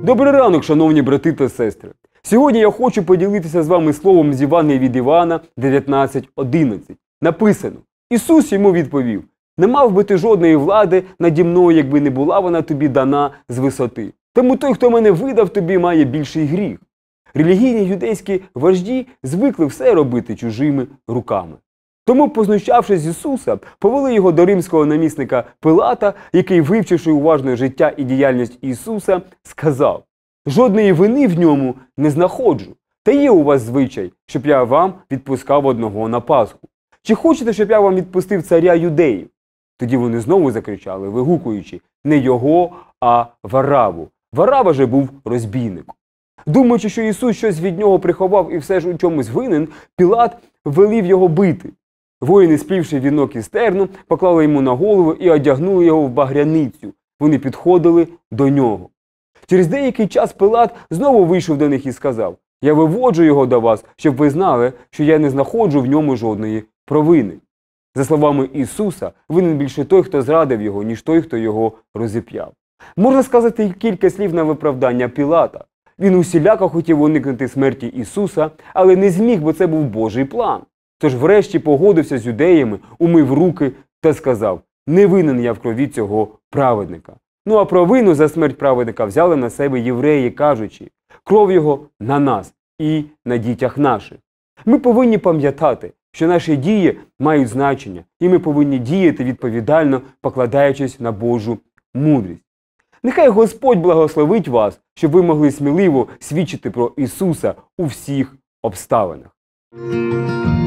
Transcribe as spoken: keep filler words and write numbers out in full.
Добрий ранок, шановні брати та сестри! Сьогодні я хочу поділитися з вами словом з Євангелія від Івана дев'ятнадцять одинадцять. Написано: Ісус йому відповів: «Не мав би ти жодної влади наді мною, якби не була вона тобі дана з висоти. Тому той, хто мене видав тобі, має більший гріх». Релігійні юдейські вожді звикли все робити чужими руками. Тому, познущавшись з Ісуса, повели його до римського намісника Пилата, який, вивчивши уважно життя і діяльність Ісуса, сказав: «Жодної вини в ньому не знаходжу. Та є у вас звичай, щоб я вам відпускав одного на Пасху. Чи хочете, щоб я вам відпустив царя юдеїв?» Тоді вони знову закричали, вигукуючи: «Не його, а Вараву». Варава же був розбійником. Думаючи, що Ісус щось від нього приховав і все ж у чомусь винен, Пілат велів його бити. Воїни, сплівши вінок із терну, поклали йому на голову і одягнули його в багряницю. Вони підходили до нього. Через деякий час Пилат знову вийшов до них і сказав: «Я виводжу його до вас, щоб ви знали, що я не знаходжу в ньому жодної провини». За словами Ісуса, винен більше той, хто зрадив його, ніж той, хто його розіп'яв. Можна сказати кілька слів на виправдання Пілата. Він усіляко хотів уникнути смерті Ісуса, але не зміг, бо це був Божий план. Тож врешті погодився з юдеями, умив руки та сказав: «Не винен я в крові цього праведника». Ну а провину за смерть праведника взяли на себе євреї, кажучи: «Кров його на нас і на дітях наших». Ми повинні пам'ятати, що наші дії мають значення, і ми повинні діяти відповідально, покладаючись на Божу мудрість. Нехай Господь благословить вас, щоб ви могли сміливо свідчити про Ісуса у всіх обставинах.